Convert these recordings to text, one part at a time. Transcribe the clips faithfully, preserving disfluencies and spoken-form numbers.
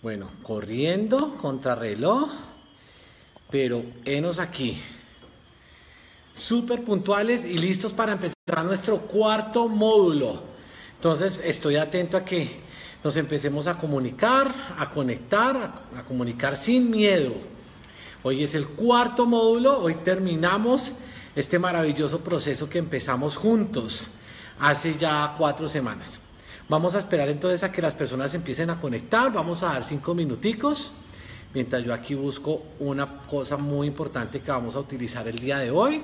Bueno, corriendo, contrarreloj, pero henos aquí. Súper puntuales y listos para empezar nuestro cuarto módulo. Entonces estoy atento a que nos empecemos a comunicar, a conectar, a, a comunicar sin miedo. Hoy es el cuarto módulo, hoy terminamos este maravilloso proceso que empezamos juntos hace ya cuatro semanas. Vamos a esperar entonces a que las personas empiecen a conectar, vamos a dar cinco minuticos, mientras yo aquí busco una cosa muy importante que vamos a utilizar el día de hoy.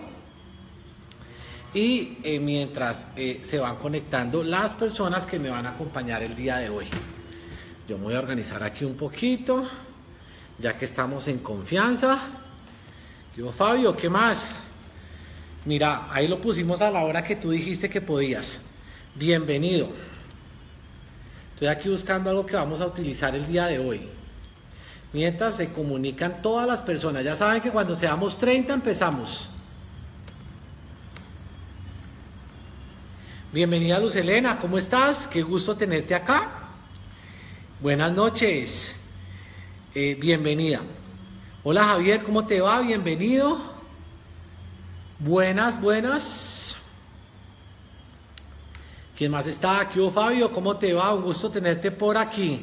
Y eh, mientras eh, se van conectando las personas que me van a acompañar el día de hoy. Yo me voy a organizar aquí un poquito, ya que estamos en confianza. Yo, Fabio, ¿qué más? Mira, ahí lo pusimos a la hora que tú dijiste que podías. Bienvenido. Estoy aquí buscando algo que vamos a utilizar el día de hoy. Mientras se comunican todas las personas. Ya saben que cuando seamos treinta empezamos. Bienvenida Luz Elena, ¿cómo estás? Qué gusto tenerte acá. Buenas noches. Eh, bienvenida. Hola Javier, ¿cómo te va? Bienvenido. Buenas, buenas. ¿Quién más está? Aquí, oh, Fabio, ¿cómo te va? Un gusto tenerte por aquí.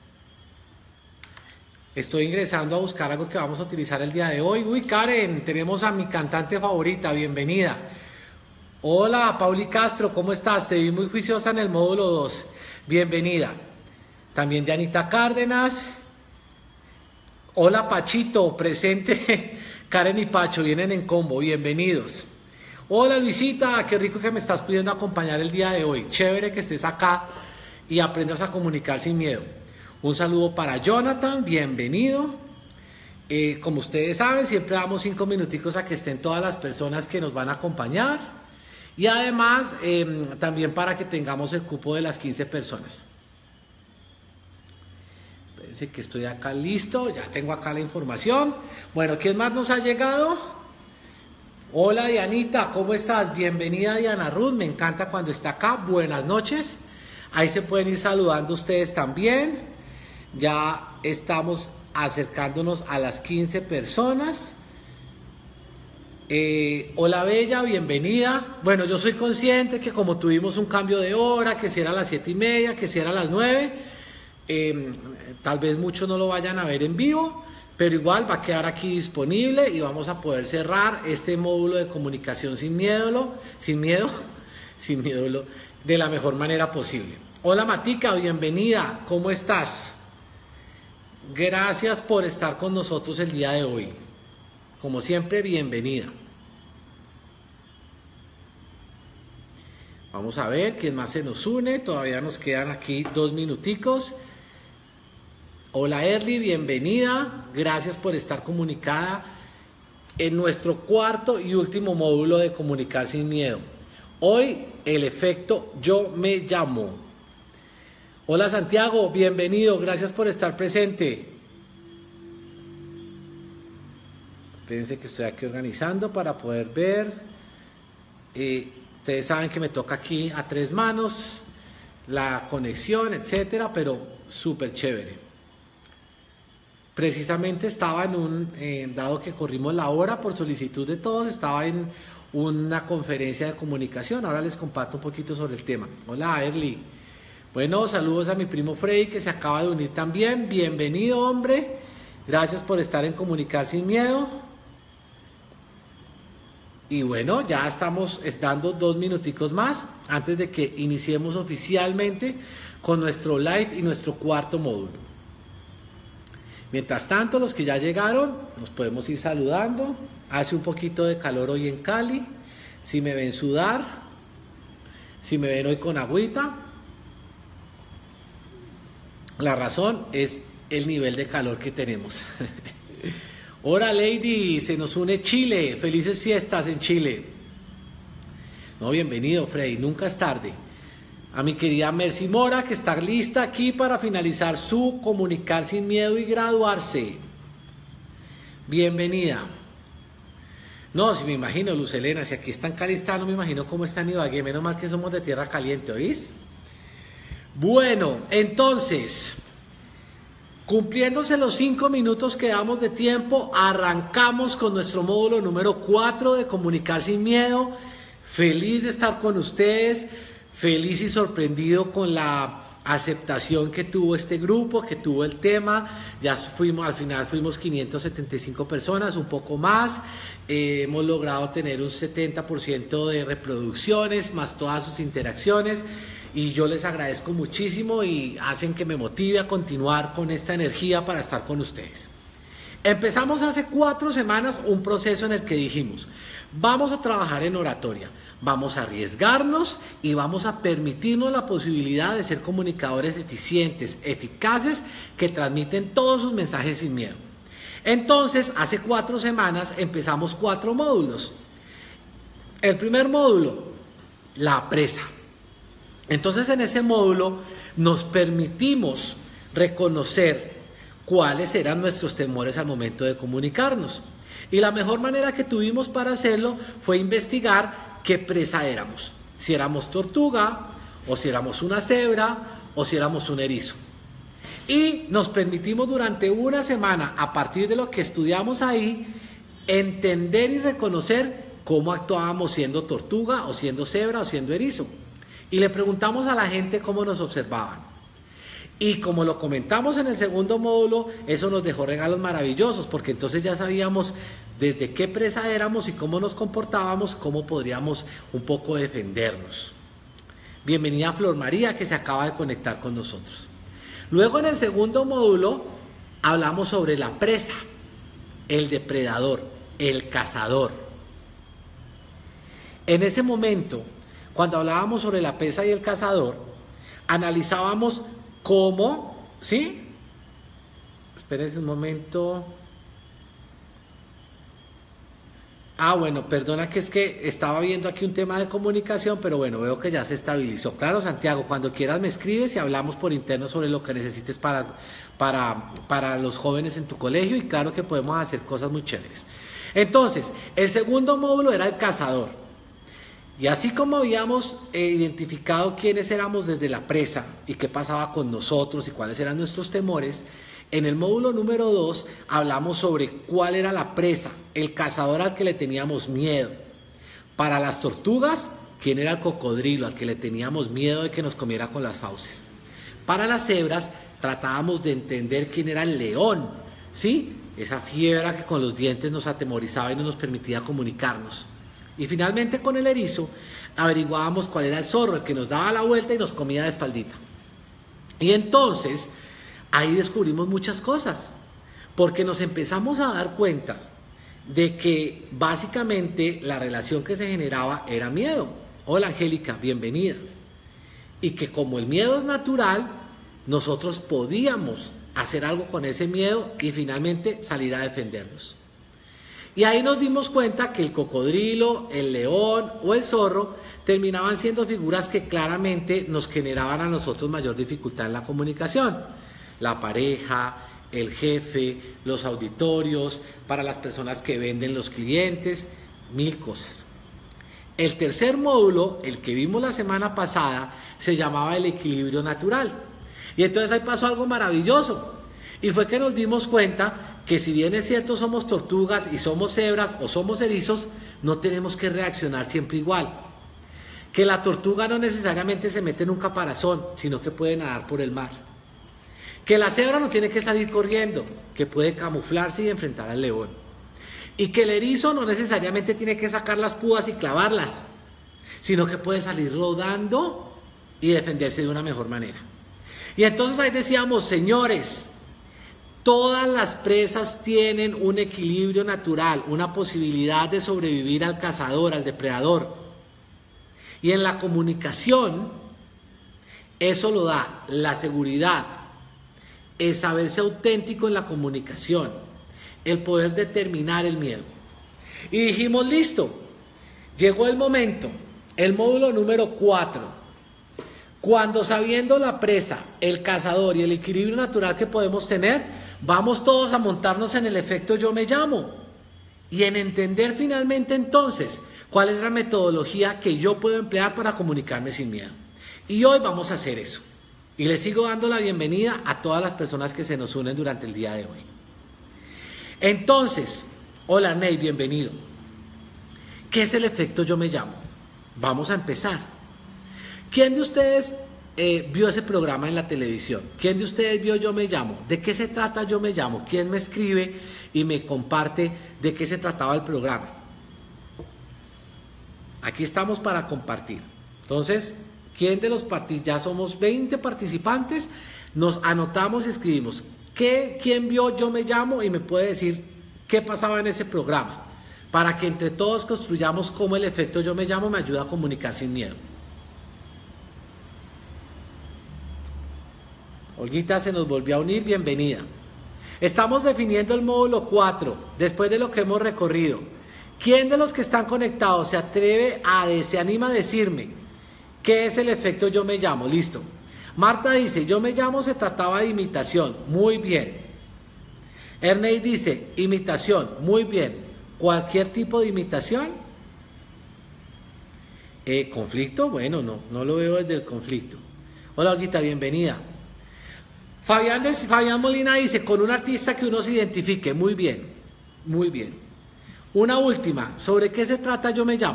Estoy ingresando a buscar algo que vamos a utilizar el día de hoy. Uy, Karen, tenemos a mi cantante favorita, bienvenida. Hola, Pauli Castro, ¿cómo estás? Te vi muy juiciosa en el módulo dos. Bienvenida. También Dianita Cárdenas. Hola, Pachito, presente. Karen y Pacho vienen en combo, bienvenidos. Hola Luisita, qué rico que me estás pudiendo acompañar el día de hoy. Chévere que estés acá y aprendas a comunicar sin miedo. Un saludo para Jonathan, bienvenido. Eh, como ustedes saben, siempre damos cinco minuticos a que estén todas las personas que nos van a acompañar. Y además, eh, también para que tengamos el cupo de las quince personas. Espérense que estoy acá listo, ya tengo acá la información. Bueno, ¿quién más nos ha llegado? Hola Dianita, ¿cómo estás? Bienvenida Diana Ruth, me encanta cuando está acá, buenas noches. Ahí se pueden ir saludando ustedes también. Ya estamos acercándonos a las quince personas. Eh, hola Bella, bienvenida. Bueno, yo soy consciente que como tuvimos un cambio de hora, que si era a las siete y media, que si era a las nueve, eh, tal vez muchos no lo vayan a ver en vivo. Pero igual va a quedar aquí disponible y vamos a poder cerrar este módulo de comunicación sin miedo, sin miedo, sin miedo, de la mejor manera posible. Hola Matica, bienvenida, ¿cómo estás? Gracias por estar con nosotros el día de hoy. Como siempre, bienvenida. Vamos a ver quién más se nos une, todavía nos quedan aquí dos minuticos. Hola Erly, bienvenida, gracias por estar comunicada en nuestro cuarto y último módulo de comunicar sin miedo. Hoy el efecto yo me llamo. Hola Santiago, bienvenido, gracias por estar presente. Espérense que estoy aquí organizando para poder ver. Eh, ustedes saben que me toca aquí a tres manos, la conexión, etcétera, pero súper chévere. Precisamente estaba en un, eh, dado que corrimos la hora por solicitud de todos, estaba en una conferencia de comunicación. Ahora les comparto un poquito sobre el tema. Hola Erly. Bueno, saludos a mi primo Freddy que se acaba de unir también. Bienvenido, hombre. Gracias por estar en Comunicar Sin Miedo. Y bueno, ya estamos dando dos minuticos más antes de que iniciemos oficialmente con nuestro live y nuestro cuarto módulo. Mientras tanto, los que ya llegaron, nos podemos ir saludando. Hace un poquito de calor hoy en Cali. Si me ven sudar, si me ven hoy con agüita, la razón es el nivel de calor que tenemos. Hola Lady, se nos une Chile. Felices fiestas en Chile. No, bienvenido Freddy, nunca es tarde. A mi querida Mercy Mora, que está lista aquí para finalizar su Comunicar Sin Miedo y graduarse. Bienvenida. No, si me imagino, Luz Elena, si aquí está en Cali, está, no me imagino cómo está en Ibagué. Menos mal que somos de tierra caliente, ¿oís? Bueno, entonces, Cumpliéndose los cinco minutos que damos de tiempo, arrancamos con nuestro módulo número cuatro de Comunicar sin Miedo. Feliz de estar con ustedes, feliz y sorprendido con la aceptación que tuvo este grupo, que tuvo el tema. Ya fuimos, al final fuimos quinientas setenta y cinco personas, un poco más. Eh, hemos logrado tener un setenta por ciento de reproducciones, más todas sus interacciones. Y yo les agradezco muchísimo y hacen que me motive a continuar con esta energía para estar con ustedes. Empezamos hace cuatro semanas un proceso en el que dijimos, vamos a trabajar en oratoria, vamos a arriesgarnos y vamos a permitirnos la posibilidad de ser comunicadores eficientes, eficaces, que transmiten todos sus mensajes sin miedo. Entonces, hace cuatro semanas empezamos cuatro módulos. El primer módulo, la presa. Entonces, en ese módulo nos permitimos reconocer cuáles eran nuestros temores al momento de comunicarnos. Y la mejor manera que tuvimos para hacerlo fue investigar qué presa éramos. Si éramos tortuga, o si éramos una cebra, o si éramos un erizo. Y nos permitimos durante una semana, a partir de lo que estudiamos ahí, entender y reconocer cómo actuábamos siendo tortuga, o siendo cebra, o siendo erizo. Y le preguntamos a la gente cómo nos observaban. Y como lo comentamos en el segundo módulo, eso nos dejó regalos maravillosos, porque entonces ya sabíamos desde qué presa éramos y cómo nos comportábamos, cómo podríamos un poco defendernos. Bienvenida Flor María, que se acaba de conectar con nosotros. Luego, en el segundo módulo, hablamos sobre la presa, el depredador, el cazador. En ese momento, cuando hablábamos sobre la presa y el cazador, analizábamos cómo, ¿sí? Espérense un momento. Ah, bueno, perdona que es que estaba viendo aquí un tema de comunicación, pero bueno, veo que ya se estabilizó. Claro, Santiago, cuando quieras me escribes y hablamos por interno sobre lo que necesites para, para, para los jóvenes en tu colegio, y claro que podemos hacer cosas muy chéveres. Entonces, el segundo módulo era el cazador. Y así como habíamos eh, identificado quiénes éramos desde la presa y qué pasaba con nosotros y cuáles eran nuestros temores, en el módulo número dos hablamos sobre cuál era la presa, el cazador al que le teníamos miedo. Para las tortugas, quién era el cocodrilo al que le teníamos miedo de que nos comiera con las fauces. Para las cebras tratábamos de entender quién era el león, ¿sí? Esa fiera que con los dientes nos atemorizaba y no nos permitía comunicarnos. Y finalmente, con el erizo averiguábamos cuál era el zorro, el que nos daba la vuelta y nos comía de espaldita. Y entonces ahí descubrimos muchas cosas, porque nos empezamos a dar cuenta de que básicamente la relación que se generaba era miedo. Hola Angélica, bienvenida. Y que como el miedo es natural, nosotros podíamos hacer algo con ese miedo y finalmente salir a defendernos. Y ahí nos dimos cuenta que el cocodrilo, el león o el zorro terminaban siendo figuras que claramente nos generaban a nosotros mayor dificultad en la comunicación. La pareja, el jefe, los auditorios, para las personas que venden, los clientes, mil cosas. El tercer módulo, el que vimos la semana pasada, se llamaba el equilibrio natural. Y entonces ahí pasó algo maravilloso. Y fue que nos dimos cuenta que si bien es cierto somos tortugas y somos cebras o somos erizos, no tenemos que reaccionar siempre igual. Que la tortuga no necesariamente se mete en un caparazón, sino que puede nadar por el mar. Que la cebra no tiene que salir corriendo, que puede camuflarse y enfrentar al león. Y que el erizo no necesariamente tiene que sacar las púas y clavarlas, sino que puede salir rodando y defenderse de una mejor manera. Y entonces ahí decíamos, señores, todas las presas tienen un equilibrio natural, una posibilidad de sobrevivir al cazador, al depredador. Y en la comunicación, eso lo da la seguridad, el saberse auténtico en la comunicación, el poder determinar el miedo. Y dijimos, listo, llegó el momento, el módulo número cuatro. Cuando sabiendo la presa, el cazador y el equilibrio natural que podemos tener, vamos todos a montarnos en el efecto yo me llamo y en entender finalmente entonces cuál es la metodología que yo puedo emplear para comunicarme sin miedo. Y hoy vamos a hacer eso. Y les sigo dando la bienvenida a todas las personas que se nos unen durante el día de hoy. Entonces, hola Ney, bienvenido. ¿Qué es el efecto yo me llamo? Vamos a empezar. ¿Quién de ustedes eh, vio ese programa en la televisión? ¿Quién de ustedes vio Yo Me Llamo? ¿De qué se trata Yo Me Llamo? ¿Quién me escribe y me comparte de qué se trataba el programa? Aquí estamos para compartir. Entonces, ¿quién de los participantes? Ya somos veinte participantes. Nos anotamos y escribimos. ¿Qué, ¿Quién vio Yo Me Llamo? Y me puede decir qué pasaba en ese programa. Para que entre todos construyamos cómo el efecto Yo Me Llamo me ayuda a comunicar sin miedo. Olguita se nos volvió a unir, bienvenida. Estamos definiendo el módulo cuatro, después de lo que hemos recorrido. ¿Quién de los que están conectados se atreve a, se anima a decirme qué es el efecto Yo Me Llamo? Listo. Marta dice, Yo Me Llamo se trataba de imitación. Muy bien. Ernei dice, imitación. Muy bien. ¿Cualquier tipo de imitación? Eh, ¿Conflicto? Bueno, no, no lo veo desde el conflicto. Hola, Olguita, bienvenida. Fabián, de, Fabián Molina dice, con un artista que uno se identifique. Muy bien, muy bien. Una última, ¿sobre qué se trata Yo Me Llamo?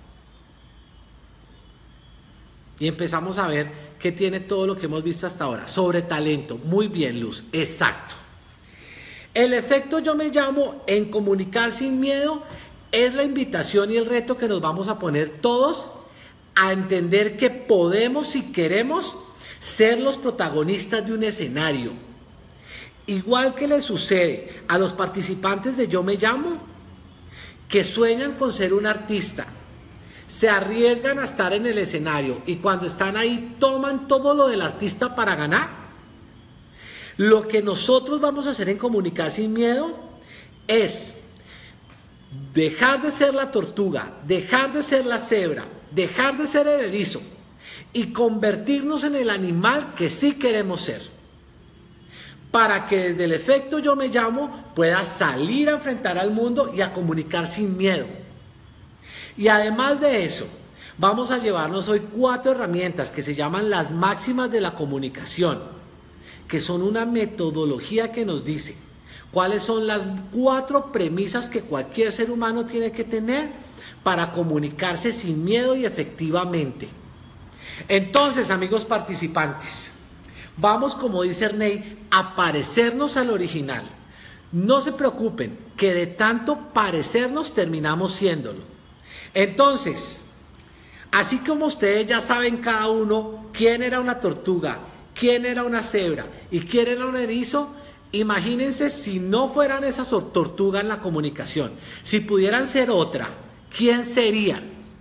Y empezamos a ver qué tiene todo lo que hemos visto hasta ahora. Sobre talento, muy bien, Luz, exacto. El efecto Yo Me Llamo en comunicar sin miedo es la invitación y el reto que nos vamos a poner todos a entender que podemos, si queremos, ser los protagonistas de un escenario. Igual que le sucede a los participantes de Yo Me Llamo, que sueñan con ser un artista, se arriesgan a estar en el escenario y cuando están ahí toman todo lo del artista para ganar. Lo que nosotros vamos a hacer en Comunicar Sin Miedo es dejar de ser la tortuga, dejar de ser la cebra, dejar de ser el erizo y convertirnos en el animal que sí queremos ser. Para que desde el efecto Yo Me Llamo pueda salir a enfrentar al mundo y a comunicar sin miedo. Y además de eso, vamos a llevarnos hoy cuatro herramientas que se llaman las máximas de la comunicación, que son una metodología que nos dice cuáles son las cuatro premisas que cualquier ser humano tiene que tener para comunicarse sin miedo y efectivamente. Entonces, amigos participantes, vamos, como dice Ernei, a parecernos al original. No se preocupen, que de tanto parecernos terminamos siéndolo. Entonces, así como ustedes ya saben cada uno quién era una tortuga, quién era una cebra y quién era un erizo, imagínense si no fueran esas tortugas en la comunicación, si pudieran ser otra, ¿quién serían?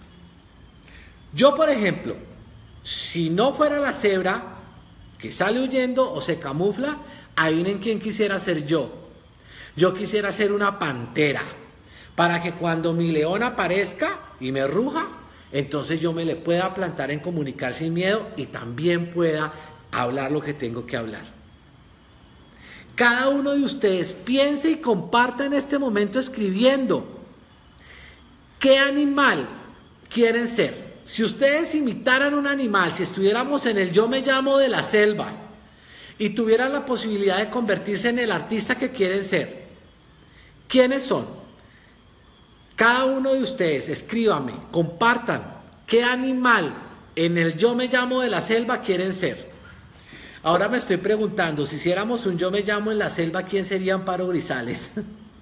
Yo, por ejemplo, si no fuera la cebra que sale huyendo o se camufla, adivinen quién quisiera ser yo. Yo quisiera ser una pantera, para que cuando mi león aparezca y me ruja, entonces yo me le pueda plantar en Comunicar Sin Miedo y también pueda hablar lo que tengo que hablar. Cada uno de ustedes piense y comparta en este momento escribiendo qué animal quieren ser. Si ustedes imitaran un animal, si estuviéramos en el Yo Me Llamo de la selva y tuvieran la posibilidad de convertirse en el artista que quieren ser, ¿quiénes son? Cada uno de ustedes, escríbame, compartan qué animal en el Yo Me Llamo de la selva quieren ser. Ahora me estoy preguntando, si hiciéramos un Yo Me Llamo en la selva, ¿quién sería Amparo Grisales?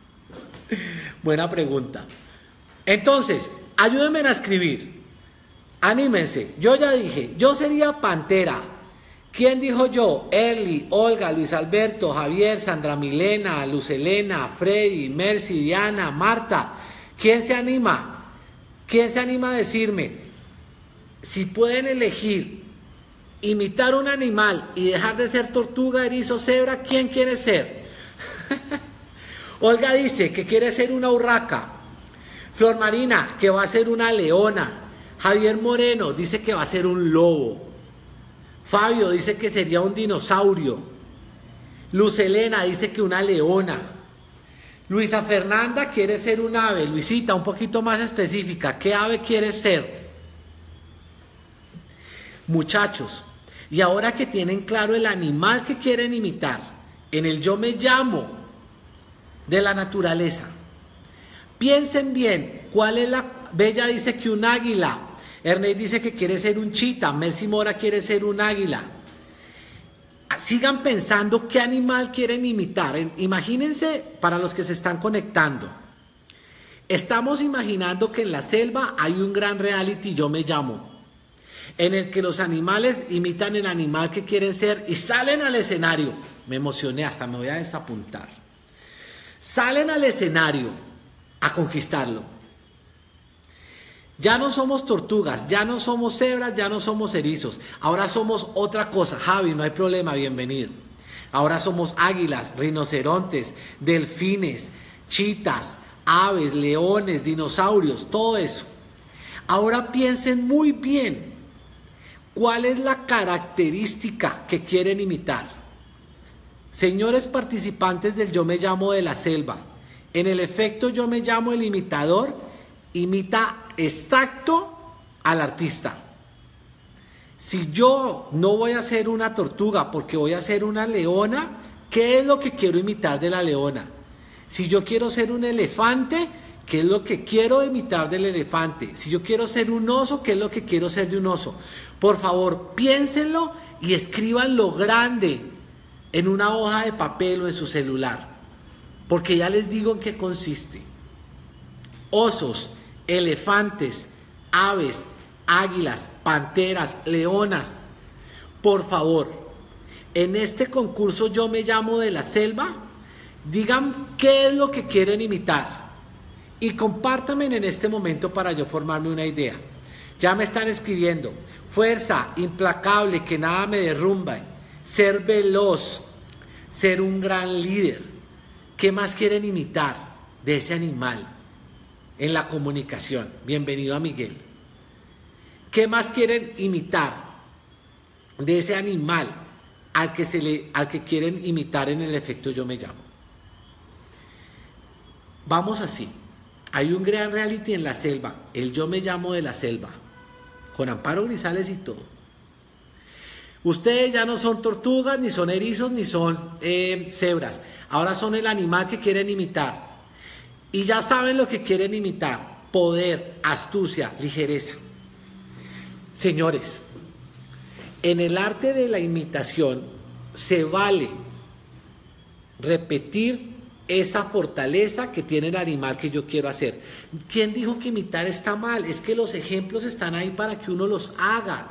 Buena pregunta. Entonces, ayúdenme a escribir. Anímense, yo ya dije, yo sería pantera. ¿Quién dijo yo? Erly, Olga, Luis Alberto, Javier, Sandra Milena, Luz Elena, Freddy, Mercy, Diana, Marta. ¿Quién se anima? ¿Quién se anima a decirme? Si pueden elegir imitar un animal y dejar de ser tortuga, erizo, cebra, ¿quién quiere ser? Olga dice que quiere ser una urraca. Flor Marina, que va a ser una leona. Javier Moreno dice que va a ser un lobo. Fabio dice que sería un dinosaurio. Luz Elena dice que una leona. Luisa Fernanda quiere ser un ave. Luisita, un poquito más específica, ¿qué ave quiere ser? Muchachos, Y ahora que tienen claro el animal que quieren imitar, en el yo me llamo de la naturaleza, piensen bien, ¿cuál es la... Bella dice que un águila, Ernest dice que quiere ser un chita, Mercy Mora quiere ser un águila. Sigan pensando qué animal quieren imitar. Imagínense, para los que se están conectando, estamos imaginando que en la selva hay un gran reality, yo me llamo, en el que los animales imitan el animal que quieren ser y salen al escenario. Me emocioné, hasta me voy a desapuntar. Salen al escenario a conquistarlo. Ya no somos tortugas, ya no somos cebras, ya no somos erizos. Ahora somos otra cosa. Javi, no hay problema, bienvenido. Ahora somos águilas, rinocerontes, delfines, chitas, aves, leones, dinosaurios, todo eso. Ahora piensen muy bien cuál es la característica que quieren imitar. Señores participantes del Yo Me Llamo de la Selva, en el efecto Yo Me Llamo, el imitador imita exacto al artista. Si yo no voy a ser una tortuga porque voy a ser una leona, ¿qué es lo que quiero imitar de la leona? Si yo quiero ser un elefante, ¿qué es lo que quiero imitar del elefante? Si yo quiero ser un oso, ¿qué es lo que quiero ser de un oso? Por favor, piénsenlo y escríbanlo grande en una hoja de papel o en su celular, porque ya les digo en qué consiste. Osos, elefantes, aves, águilas, panteras, leonas. Por favor, en este concurso Yo Me Llamo de la Selva, digan qué es lo que quieren imitar y compártanme en este momento para yo formarme una idea. Ya me están escribiendo: fuerza, implacable, que nada me derrumba, ser veloz, ser un gran líder. ¿Qué más quieren imitar de ese animal en la comunicación? Bienvenido a Miguel. ¿Qué más quieren imitar de ese animal al que, se le, al que quieren imitar en el efecto Yo Me Llamo? Vamos así. Hay un gran reality en la selva, el Yo Me Llamo de la Selva, con Amparo Grisales y todo. Ustedes ya no son tortugas, ni son erizos, ni son eh, cebras. Ahora son el animal que quieren imitar. Y ya saben lo que quieren imitar: poder, astucia, ligereza. Señores, en el arte de la imitación se vale repetir esa fortaleza que tiene el animal que yo quiero hacer. ¿Quién dijo que imitar está mal? Es que los ejemplos están ahí para que uno los haga.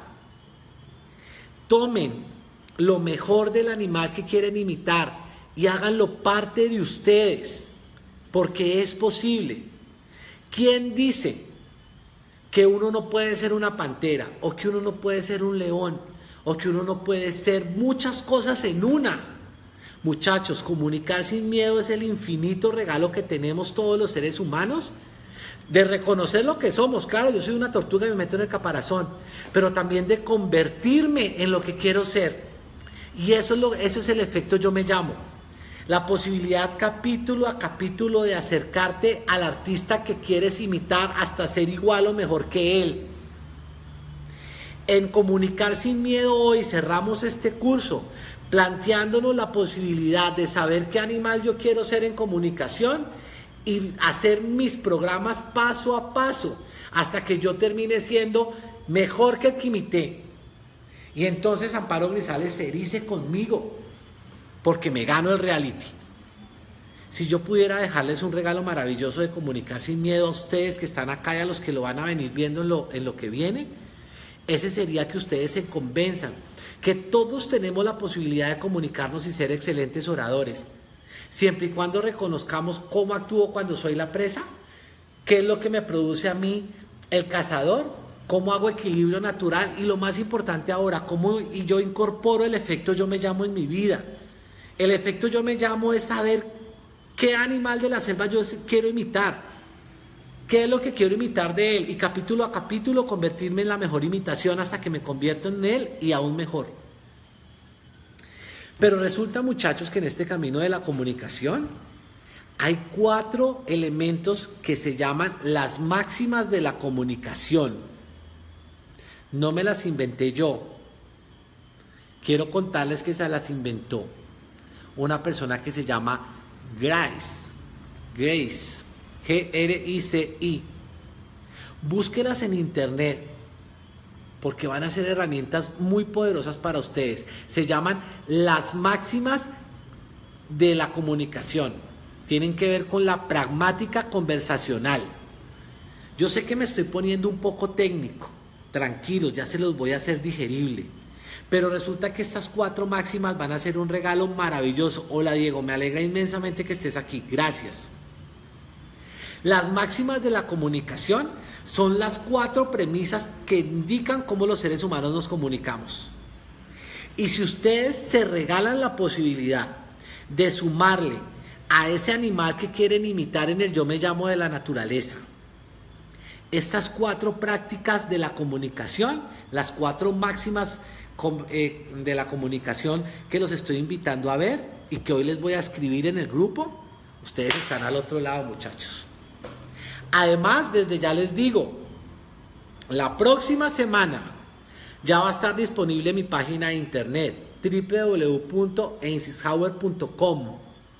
Tomen lo mejor del animal que quieren imitar y háganlo parte de ustedes, porque es posible. ¿Quién dice que uno no puede ser una pantera, o que uno no puede ser un león, o que uno no puede ser muchas cosas en una? Muchachos, comunicar sin miedo es el infinito regalo que tenemos todos los seres humanos, de reconocer lo que somos. Claro, yo soy una tortuga y me meto en el caparazón, pero también de convertirme en lo que quiero ser. Y eso es, lo, eso es el efecto Yo Me Llamo. La posibilidad capítulo a capítulo de acercarte al artista que quieres imitar hasta ser igual o mejor que él. En Comunicar Sin Miedo hoy cerramos este curso planteándonos la posibilidad de saber qué animal yo quiero ser en comunicación y hacer mis programas paso a paso hasta que yo termine siendo mejor que el que imité. Y entonces Amparo Grisales se erice conmigo porque me gano el reality. Si yo pudiera dejarles un regalo maravilloso de Comunicar Sin Miedo a ustedes que están acá y a los que lo van a venir viendo en lo, en lo que viene, ese sería que ustedes se convenzan que todos tenemos la posibilidad de comunicarnos y ser excelentes oradores, siempre y cuando reconozcamos cómo actúo cuando soy la presa, qué es lo que me produce a mí el cazador, cómo hago equilibrio natural y, lo más importante ahora, cómo y yo incorporo el efecto Yo Me Llamo en mi vida. El efecto Yo Me Llamo es saber qué animal de la selva yo quiero imitar, qué es lo que quiero imitar de él, y capítulo a capítulo convertirme en la mejor imitación hasta que me convierto en él y aún mejor. Pero resulta, muchachos, que en este camino de la comunicación hay cuatro elementos que se llaman las máximas de la comunicación. No me las inventé yo. quiero contarles que se las inventó una persona que se llama Grace, Grace, G R I C I. Búsquelas en internet, porque van a ser herramientas muy poderosas para ustedes. Se llaman las máximas de la comunicación. Tienen que ver con la pragmática conversacional. Yo sé que me estoy poniendo un poco técnico. Tranquilos, ya se los voy a hacer digerible. Pero resulta que estas cuatro máximas van a ser un regalo maravilloso. Hola Diego, me alegra inmensamente que estés aquí. Gracias. Las máximas de la comunicación son las cuatro premisas que indican cómo los seres humanos nos comunicamos. Y si ustedes se regalan la posibilidad de sumarle a ese animal que quieren imitar en el yo me llamo de la naturaleza, estas cuatro prácticas de la comunicación, las cuatro máximas de la comunicación que los estoy invitando a ver y que hoy les voy a escribir en el grupo, ustedes están al otro lado, muchachos. Además, desde ya les digo, la próxima semana ya va a estar disponible mi página de internet w w w punto eisenhower punto com,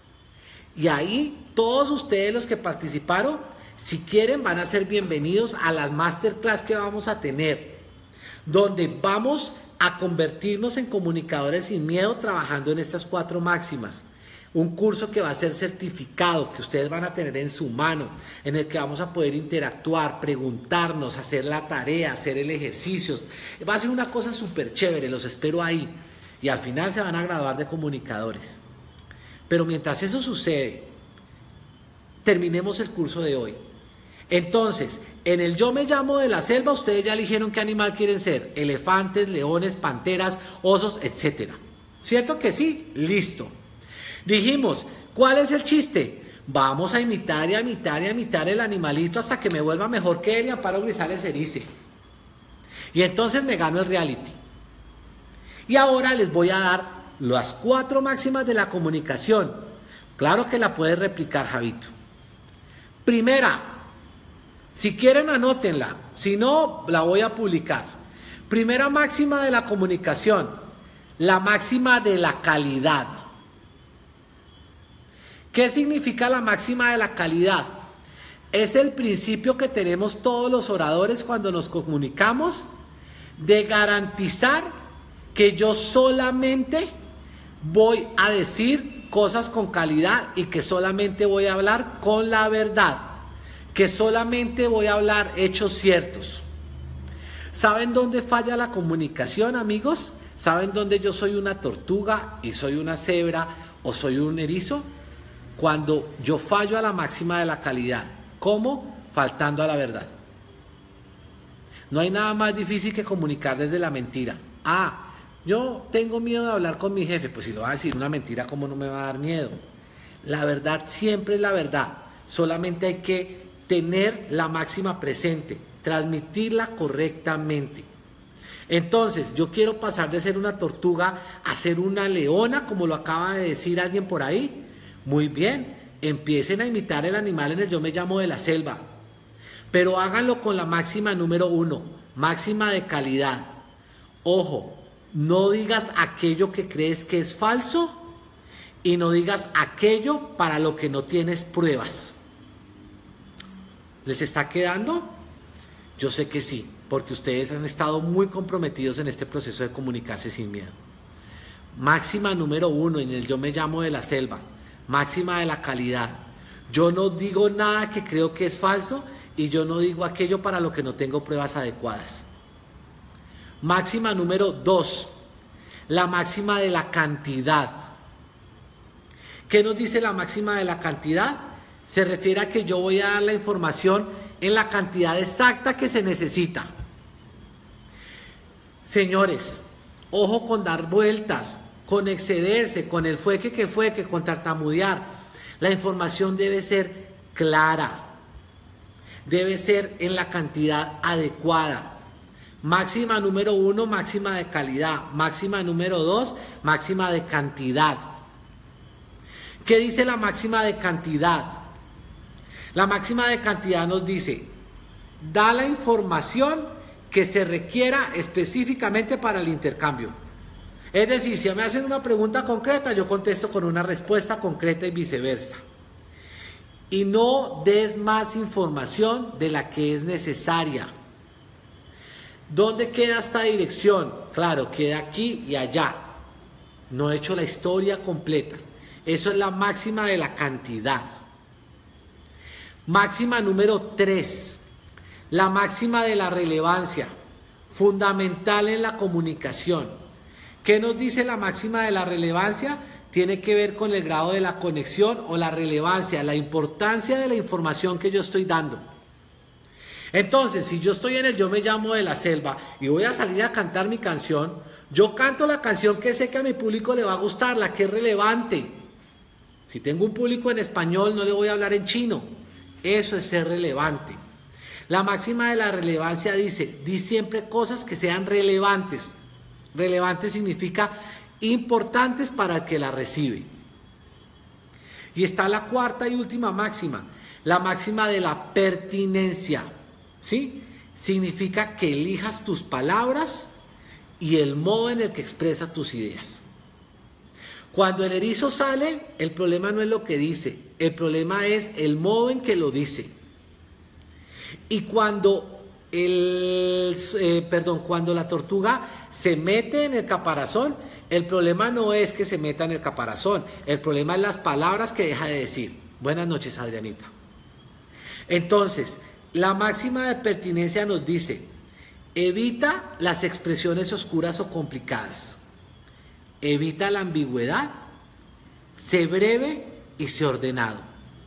y ahí todos ustedes los que participaron, si quieren, van a ser bienvenidos a las masterclass que vamos a tener, donde vamos a convertirnos en comunicadores sin miedo trabajando en estas cuatro máximas. Un curso que va a ser certificado, que ustedes van a tener en su mano, en el que vamos a poder interactuar, preguntarnos, hacer la tarea, hacer el ejercicio. Va a ser una cosa súper chévere, los espero ahí. Y al final se van a graduar de comunicadores. Pero mientras eso sucede, terminemos el curso de hoy. Entonces, en el yo me llamo de la selva, ustedes ya eligieron qué animal quieren ser. Elefantes, leones, panteras, osos, etcétera. ¿Cierto que sí? Listo. Dijimos, ¿cuál es el chiste? Vamos a imitar y a imitar y a imitar el animalito hasta que me vuelva mejor que él y Amparo Grisales Erice. Y entonces me gano el reality. Y ahora les voy a dar las cuatro máximas de la comunicación. Claro que la puedes replicar, Javito. Primera, si quieren anótenla, si no, la voy a publicar. Primera máxima de la comunicación, la máxima de la calidad. ¿Qué significa la máxima de la calidad? Es el principio que tenemos todos los oradores cuando nos comunicamos de garantizar que yo solamente voy a decir cosas con calidad y que solamente voy a hablar con la verdad, que solamente voy a hablar hechos ciertos. ¿Saben dónde falla la comunicación, amigos? ¿Saben dónde yo soy una tortuga y soy una cebra o soy un erizo? Cuando yo fallo a la máxima de la calidad. ¿Cómo? Faltando a la verdad. No hay nada más difícil que comunicar desde la mentira. Ah, yo tengo miedo de hablar con mi jefe. Pues si lo va a decir una mentira, ¿cómo no me va a dar miedo? La verdad siempre es la verdad. Solamente hay que tener la máxima presente, transmitirla correctamente. Entonces, yo quiero pasar de ser una tortuga a ser una leona, como lo acaba de decir alguien por ahí. Muy bien, empiecen a imitar el animal en el yo me llamo de la selva, pero háganlo con la máxima número uno, máxima de calidad. Ojo, no digas aquello que crees que es falso y no digas aquello para lo que no tienes pruebas. ¿Les está quedando? Yo sé que sí, porque ustedes han estado muy comprometidos en este proceso de comunicarse sin miedo. Máxima número uno en el yo me llamo de la selva. Máxima de la calidad. Yo no digo nada que creo que es falso y yo no digo aquello para lo que no tengo pruebas adecuadas. Máxima número dos, la máxima de la cantidad. ¿Qué nos dice la máxima de la cantidad? Se refiere a que yo voy a dar la información en la cantidad exacta que se necesita. Señores, ojo con dar vueltas, con excederse, con el fue que que fue que, con tartamudear. La información debe ser clara, debe ser en la cantidad adecuada. Máxima número uno, máxima de calidad. Máxima número dos, máxima de cantidad. ¿Qué dice la máxima de cantidad? La máxima de cantidad nos dice, da la información que se requiera específicamente para el intercambio. Es decir, si me hacen una pregunta concreta, yo contesto con una respuesta concreta y viceversa. Y no des más información de la que es necesaria. ¿Dónde queda esta dirección? Claro, queda aquí y allá. No he hecho la historia completa. Eso es la máxima de la cantidad. Máxima número tres. La máxima de la relevancia. Fundamental en la comunicación. ¿Qué nos dice la máxima de la relevancia? Tiene que ver con el grado de la conexión o la relevancia, la importancia de la información que yo estoy dando. Entonces, si yo estoy en el Yo Me Llamo de la Selva y voy a salir a cantar mi canción, yo canto la canción que sé que a mi público le va a gustar, la que es relevante. Si tengo un público en español, no le voy a hablar en chino. Eso es ser relevante. La máxima de la relevancia dice, di siempre cosas que sean relevantes. Relevante significa importantes para el que la recibe. Y está la cuarta y última máxima, la máxima de la pertinencia. ¿Sí? Significa que elijas tus palabras y el modo en el que expresas tus ideas. Cuando el erizo sale, el problema no es lo que dice, el problema es el modo en que lo dice. Y cuando el, eh, perdón, cuando la tortuga se mete en el caparazón, el problema no es que se meta en el caparazón, el problema es las palabras que deja de decir. Buenas noches, Adrianita. Entonces, la máxima de pertinencia nos dice, evita las expresiones oscuras o complicadas, evita la ambigüedad, sé breve y sé ordenado.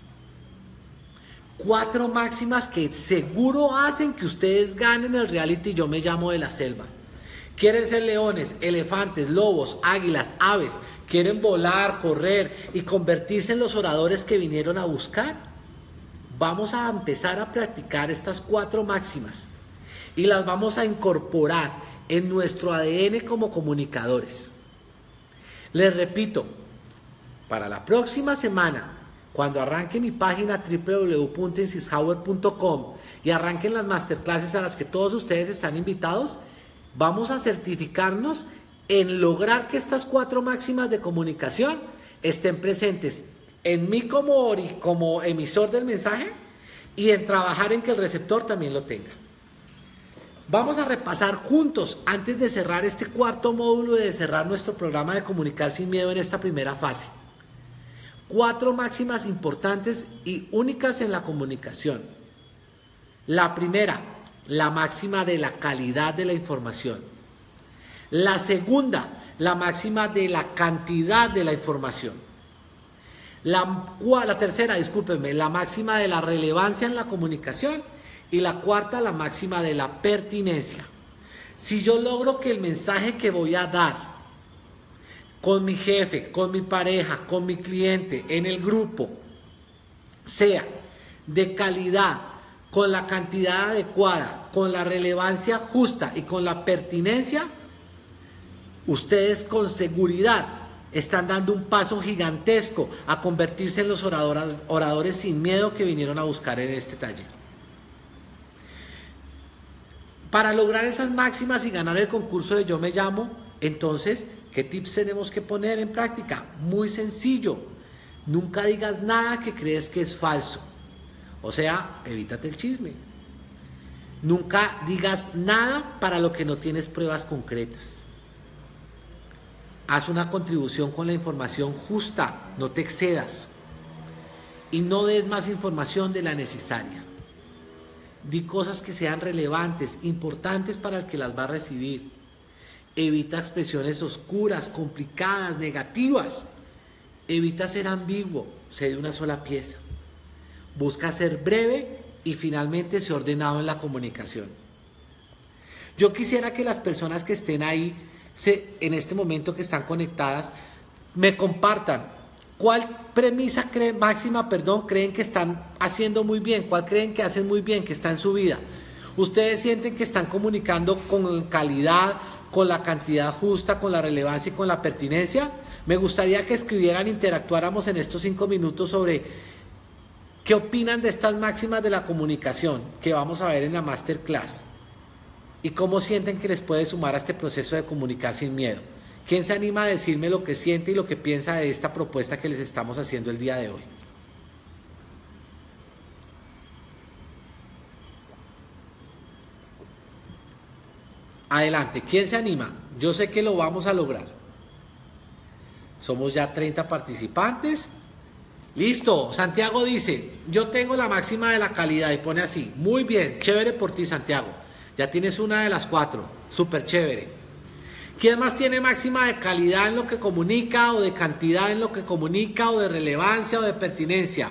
Cuatro máximas que seguro hacen que ustedes ganen el reality Yo Me Llamo de la Selva. Quieren ser leones, elefantes, lobos, águilas, aves. Quieren volar, correr y convertirse en los oradores que vinieron a buscar. Vamos a empezar a practicar estas cuatro máximas y las vamos a incorporar en nuestro A D N como comunicadores. Les repito, para la próxima semana, cuando arranque mi página doble u doble u doble u punto insishauer punto com y arranquen las masterclasses a las que todos ustedes están invitados, vamos a certificarnos en lograr que estas cuatro máximas de comunicación estén presentes en mí como, como emisor del mensaje y en trabajar en que el receptor también lo tenga. Vamos a repasar juntos, antes de cerrar este cuarto módulo, de cerrar nuestro programa de Comunicar Sin Miedo en esta primera fase. Cuatro máximas importantes y únicas en la comunicación. La primera, la máxima de la calidad de la información. La segunda, la máxima de la cantidad de la información. La, la tercera, discúlpenme, la máxima de la relevancia en la comunicación. Y la cuarta, la máxima de la pertinencia. Si yo logro que el mensaje que voy a dar con mi jefe, con mi pareja, con mi cliente, en el grupo, sea de calidad, con la cantidad adecuada, con la relevancia justa y con la pertinencia, ustedes con seguridad están dando un paso gigantesco a convertirse en los oradores, oradores sin miedo que vinieron a buscar en este taller. Para lograr esas máximas y ganar el concurso de Yo Me Llamo, entonces, ¿qué tips tenemos que poner en práctica? Muy sencillo. Nunca digas nada que crees que es falso. O sea, evítate el chisme. Nunca digas nada para lo que no tienes pruebas concretas. Haz una contribución con la información justa, no te excedas. Y no des más información de la necesaria. Di cosas que sean relevantes, importantes para el que las va a recibir. Evita expresiones oscuras, complicadas, negativas. Evita ser ambiguo, sé de una sola pieza. Busca ser breve y finalmente sé ordenado en la comunicación. Yo quisiera que las personas que estén ahí, se, en este momento que están conectadas, me compartan. ¿Cuál premisa creen, máxima perdón, creen que están haciendo muy bien? ¿Cuál creen que hacen muy bien, que está en su vida? ¿Ustedes sienten que están comunicando con calidad, con la cantidad justa, con la relevancia y con la pertinencia? Me gustaría que escribieran, interactuáramos en estos cinco minutos sobre qué opinan de estas máximas de la comunicación que vamos a ver en la masterclass y cómo sienten que les puede sumar a este proceso de comunicar sin miedo. ¿Quién se anima a decirme lo que siente y lo que piensa de esta propuesta que les estamos haciendo el día de hoy? Adelante, ¿quién se anima? Yo sé que lo vamos a lograr. Somos ya treinta participantes. Listo, Santiago dice, yo tengo la máxima de la calidad y pone así. Muy bien, chévere por ti, Santiago. Ya tienes una de las cuatro, súper chévere. ¿Quién más tiene máxima de calidad en lo que comunica o de cantidad en lo que comunica o de relevancia o de pertinencia?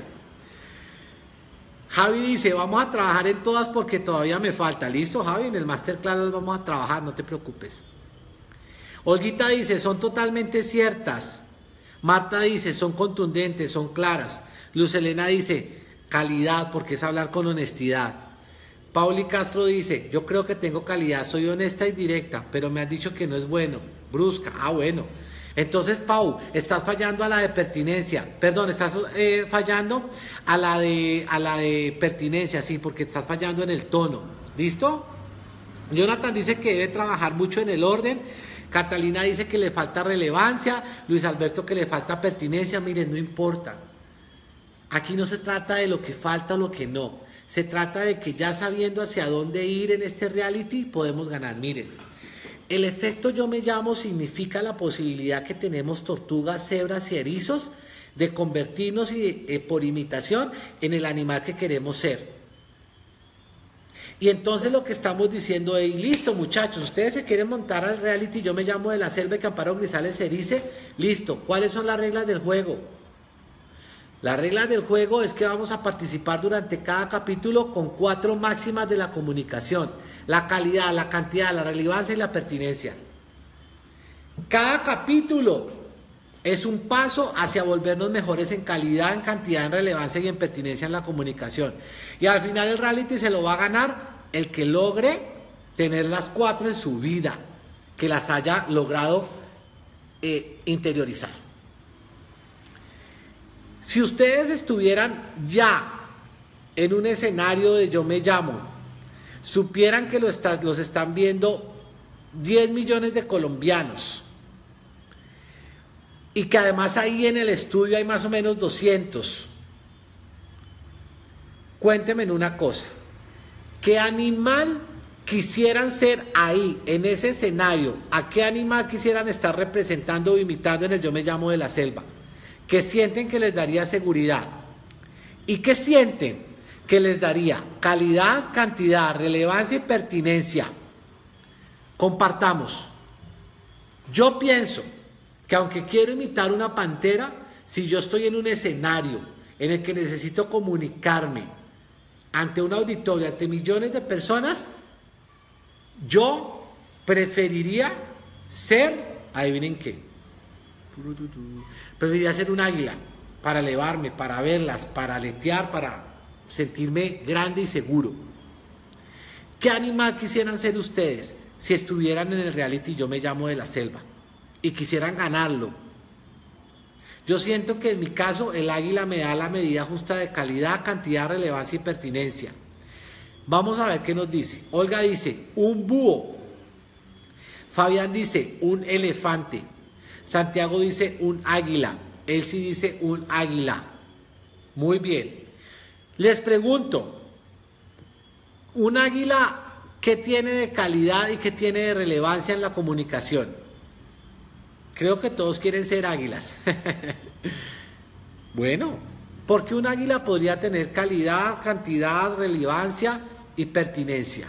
Javi dice, vamos a trabajar en todas porque todavía me falta. Listo, Javi, en el Masterclass los vamos a trabajar, no te preocupes. Olguita dice, son totalmente ciertas. Marta dice, son contundentes, son claras. Luz Elena dice, calidad, porque es hablar con honestidad. Pauli Castro dice, yo creo que tengo calidad, soy honesta y directa, pero me han dicho que no es bueno, brusca. Ah, bueno. Entonces, Pau, estás fallando a la de pertinencia. Perdón, estás eh, fallando a la de a la de pertinencia, sí, porque estás fallando en el tono. ¿Listo? Jonathan dice que debe trabajar mucho en el orden. Catalina dice que le falta relevancia. Luis Alberto que le falta pertinencia. Miren, no importa. Aquí no se trata de lo que falta o lo que no. Se trata de que ya sabiendo hacia dónde ir en este reality, podemos ganar. Miren. El efecto yo me llamo significa la posibilidad que tenemos tortugas, cebras y erizos de convertirnos y, eh, por imitación en el animal que queremos ser. Y entonces lo que estamos diciendo es, listo muchachos, ustedes se quieren montar al reality, yo me llamo de la selva que Amparo Grisales se dice, listo, ¿cuáles son las reglas del juego? Las reglas del juego es que vamos a participar durante cada capítulo con cuatro máximas de la comunicación. La calidad, la cantidad, la relevancia y la pertinencia. Cada capítulo es un paso hacia volvernos mejores en calidad, en cantidad, en relevancia y en pertinencia en la comunicación. Y al final el reality se lo va a ganar el que logre tener las cuatro en su vida, que las haya logrado eh, interiorizar. Si ustedes estuvieran ya en un escenario de Yo Me Llamo, supieran que lo está, los están viendo diez millones de colombianos y que además ahí en el estudio hay más o menos doscientos. Cuéntenme una cosa, ¿qué animal quisieran ser ahí, en ese escenario? ¿A qué animal quisieran estar representando o imitando en el Yo Me Llamo de la Selva? ¿Qué sienten que les daría seguridad? ¿Y qué sienten que les daría calidad, cantidad, relevancia y pertinencia? Compartamos. Yo pienso que aunque quiero imitar una pantera, si yo estoy en un escenario en el que necesito comunicarme ante un auditorio, ante millones de personas, yo preferiría ser, adivinen qué, preferiría ser un águila para elevarme, para verlas, para aletear, para sentirme grande y seguro. ¿Qué animal quisieran ser ustedes si estuvieran en el reality Yo Me Llamo de la Selva y quisieran ganarlo? Yo siento que en mi caso el águila me da la medida justa de calidad, cantidad, relevancia y pertinencia. Vamos a ver qué nos dice. Olga dice, un búho. Fabián dice, un elefante. Santiago dice, un águila. Elsie dice, un águila. Muy bien. Les pregunto, ¿un águila qué tiene de calidad y qué tiene de relevancia en la comunicación? Creo que todos quieren ser águilas. Bueno, porque un águila podría tener calidad, cantidad, relevancia y pertinencia.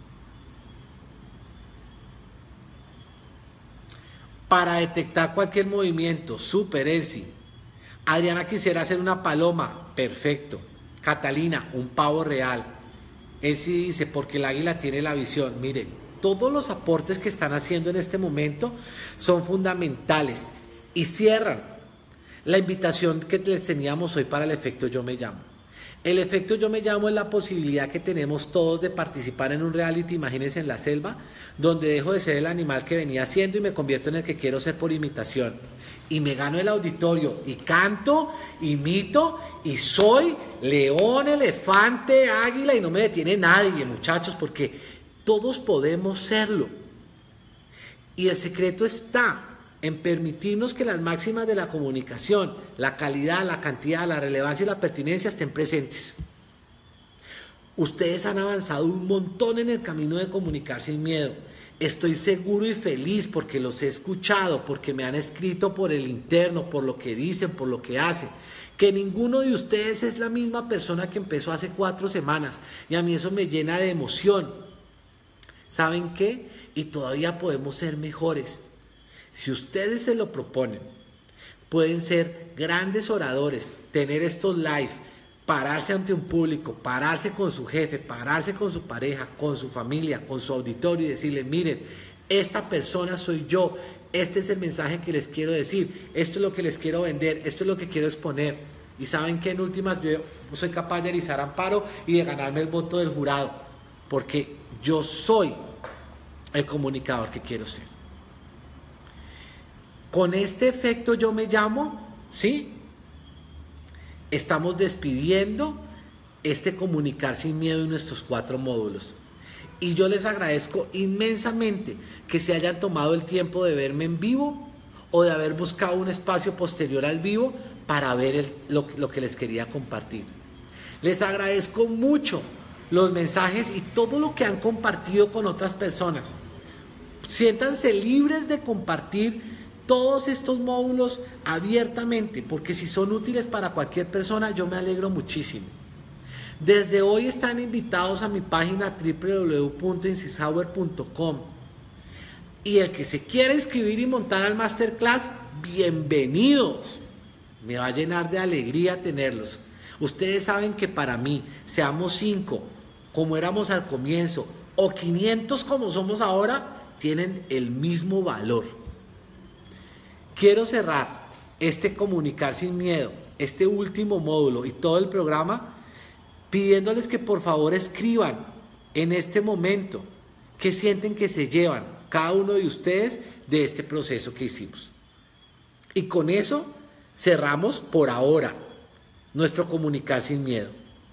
Para detectar cualquier movimiento, super Elsie. Adriana quisiera ser una paloma, perfecto. Catalina, un pavo real. Elsie dice, porque el águila tiene la visión. Miren, todos los aportes que están haciendo en este momento son fundamentales y cierran la invitación que les teníamos hoy para el efecto Yo Me Llamo. El efecto Yo Me Llamo es la posibilidad que tenemos todos de participar en un reality, imagínense, en la selva, donde dejo de ser el animal que venía siendo y me convierto en el que quiero ser por imitación. Y me gano el auditorio y canto, imito y soy león, elefante, águila y no me detiene nadie, muchachos, porque todos podemos serlo. Y el secreto está en permitirnos que las máximas de la comunicación, la calidad, la cantidad, la relevancia y la pertinencia estén presentes. Ustedes han avanzado un montón en el camino de comunicar sin miedo. Estoy seguro y feliz porque los he escuchado, porque me han escrito por el interno, por lo que dicen, por lo que hacen. Que ninguno de ustedes es la misma persona que empezó hace cuatro semanas. Y a mí eso me llena de emoción. ¿Saben qué? Y todavía podemos ser mejores. Si ustedes se lo proponen, pueden ser grandes oradores, tener estos live, pararse ante un público, pararse con su jefe, pararse con su pareja, con su familia, con su auditorio y decirle, miren, esta persona soy yo, este es el mensaje que les quiero decir, esto es lo que les quiero vender, esto es lo que quiero exponer. Y saben que en últimas yo soy capaz de erizar amparo y de ganarme el voto del jurado, porque yo soy el comunicador que quiero ser. Con este efecto yo me llamo, ¿sí? Estamos despidiendo este comunicar sin miedo en nuestros cuatro módulos. Y yo les agradezco inmensamente que se hayan tomado el tiempo de verme en vivo o de haber buscado un espacio posterior al vivo para ver el, lo, lo que les quería compartir. Les agradezco mucho los mensajes y todo lo que han compartido con otras personas. Siéntanse libres de compartir todos estos módulos abiertamente, porque si son útiles para cualquier persona, yo me alegro muchísimo. Desde hoy están invitados a mi página doble u doble u doble u punto incisauer punto com y el que se quiera inscribir y montar al Masterclass, bienvenidos. Me va a llenar de alegría tenerlos. Ustedes saben que para mí, seamos cinco, como éramos al comienzo, o quinientos como somos ahora, tienen el mismo valor. Quiero cerrar este comunicar sin miedo, este último módulo y todo el programa pidiéndoles que por favor escriban en este momento qué sienten que se llevan cada uno de ustedes de este proceso que hicimos. Y con eso cerramos por ahora nuestro comunicar sin miedo.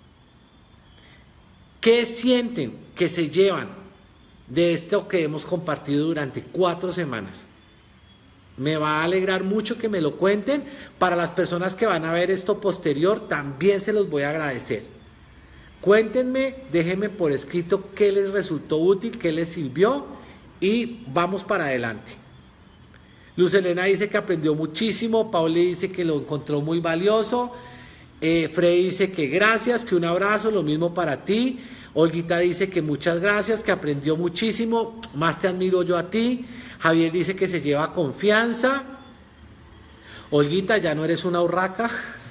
¿Qué sienten que se llevan de esto que hemos compartido durante cuatro semanas? Me va a alegrar mucho que me lo cuenten. Para las personas que van a ver esto posterior, también se los voy a agradecer. Cuéntenme, déjenme por escrito qué les resultó útil, qué les sirvió y vamos para adelante. Luz Elena dice que aprendió muchísimo, Pauli dice que lo encontró muy valioso, eh, Freddy dice que gracias, que un abrazo, lo mismo para ti. Olguita dice que muchas gracias, que aprendió muchísimo, más te admiro yo a ti. Javier dice que se lleva confianza. Olguita, ya no eres una urraca.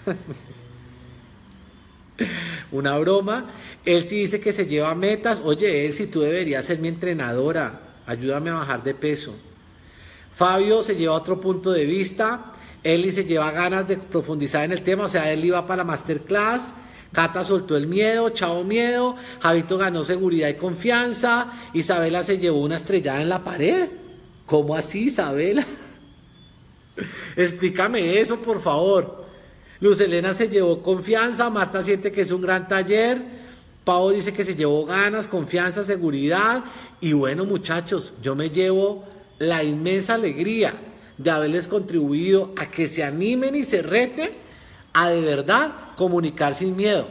Una broma. Él sí dice que se lleva metas. Oye, él, si tú deberías ser mi entrenadora, ayúdame a bajar de peso. Fabio se lleva otro punto de vista. Eli se lleva ganas de profundizar en el tema, o sea, él iba para la masterclass. Cata soltó el miedo, chao miedo. Javito ganó seguridad y confianza. Isabela se llevó una estrellada en la pared. ¿Cómo así, Isabela? Explícame eso, por favor. Luz Elena se llevó confianza. Marta siente que es un gran taller. Pau dice que se llevó ganas, confianza, seguridad. Y bueno, muchachos, yo me llevo la inmensa alegría de haberles contribuido a que se animen y se reten a de verdad comunicar sin miedo.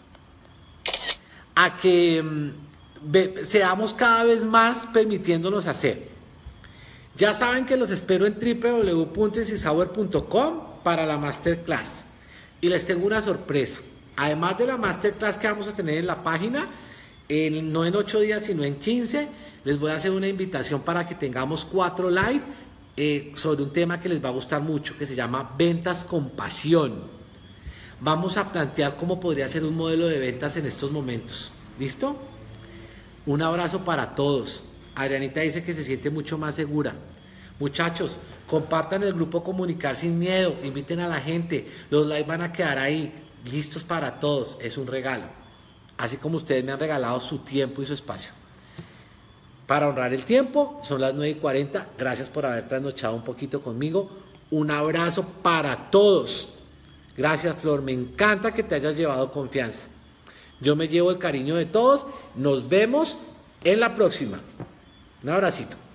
A que mmm, ve, seamos cada vez más permitiéndonos hacer. Ya saben que los espero en doble u doble u doble u punto incisauer punto com para la Masterclass. Y les tengo una sorpresa. Además de la Masterclass que vamos a tener en la página, en, no en ocho días, sino en quince, les voy a hacer una invitación para que tengamos cuatro live eh, sobre un tema que les va a gustar mucho, que se llama Ventas con Pasión. Vamos a plantear cómo podría ser un modelo de ventas en estos momentos. ¿Listo? Un abrazo para todos. Adrianita dice que se siente mucho más segura. Muchachos, compartan el grupo Comunicar Sin Miedo, inviten a la gente, los live van a quedar ahí, listos para todos, es un regalo. Así como ustedes me han regalado su tiempo y su espacio. Para honrar el tiempo, son las nueve y cuarenta, gracias por haber trasnochado un poquito conmigo. Un abrazo para todos. Gracias, Flor, me encanta que te hayas llevado confianza. Yo me llevo el cariño de todos, nos vemos en la próxima. Un abracito.